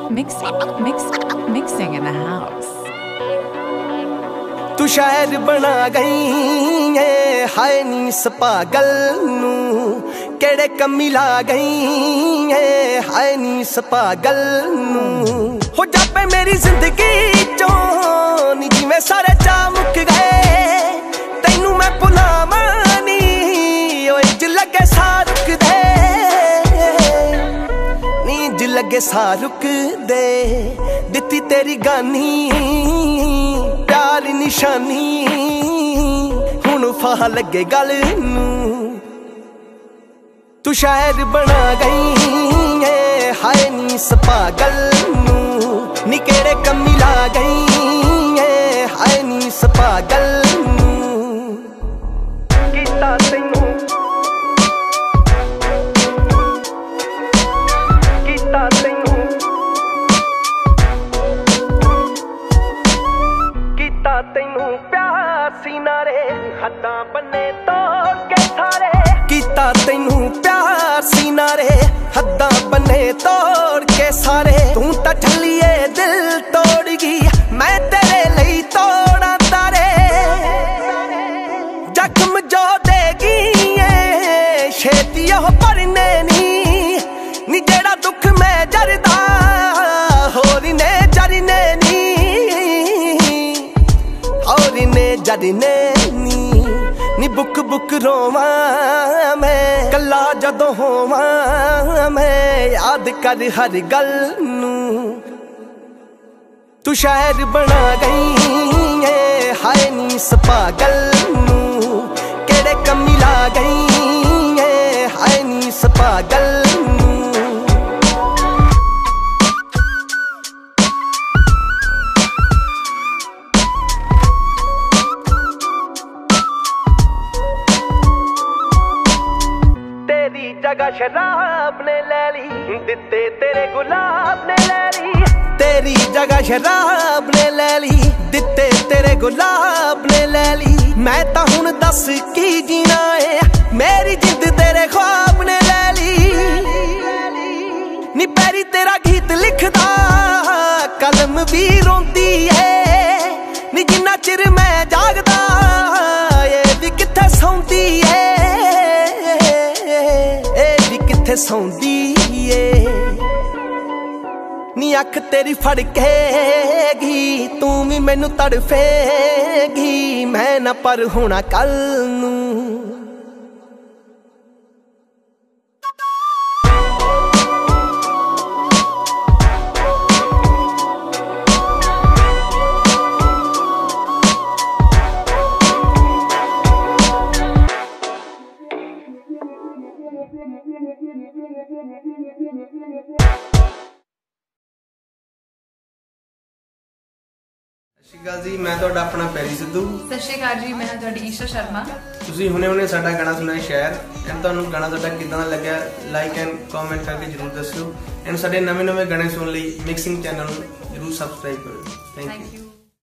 Mixing in the house. तू शायर बना गई है हाय नी सपागल नू केड़े कमी ला गई है हाय नी सपागल नू हो जापे मेरी जिंदगी चों नी जिवें सारे चा मुक गए तैनू मैं भुलावां नी ओए ज लगे सा रुक दे नी ज लगे सा रुक दे दित्ती तेरी गानी प्यारी निशानी हुण फाह लगे गल नू तू शायर बना गई है हाय नी सपागल नू नी केड़े कमी ला गई है हाय नी सपागल नू कीता तैनू कीता तैनू तैनू प्यार सीना रे हद्दां बन्ने तोड़ के सारे कीता तैनू प्यार सीना रे हद्दां बन्ने तोड़ के सारे तू तां ठल्लिए दिल तोड़ गई मैं तेरे लई तोड़ा तारे जख्म जो देगी छेती ओह भरने नी जेड़ा दुख मैं जरदा होर ने जरने जरने नी बुक बुक रोवा मैं कला जदों होवा मैं याद कर हर गल नू तू शायर बना गई है हाय नी सपागल नू केड़े कमी ला गई है हाय नी सपागल नू जगह शराब ने ले ली दिते तेरे गुलाब ने ले ली तेरी जगह शराब ने ले ली दिते तेरे गुलाब ने ले ली मैं तां हुण दस की जीना है मेरी जिंद तेरे ख्वाब ने ले ली नी पैरी तेरा गीत लिखदा कलम भी रोंदी है नी जिन्ना चिर मैं जागदा ये भी कित्थे सौंदी है सौंदी नी अख तेरी फड़केगी तू भी मैनू तड़फेगी मैं ना पर होना कल नू सत श्री अकाल जी, मैं तुहाडा अपना पैरी सिद्धू। सत श्री अकाल जी, मैं तुहाडी ईशा शर्मा। तुसीं हुणे साडा गाना सुनिया शायर एंड तुहानूं गाना साडा किदां लग्या लाइक एंड कमेंट करके जरूर दस्सिओ एंड साडे नवे गाने सुनने लई मिक्सिंग चैनल नूं जरूर सबसक्राइब करो। Thank you.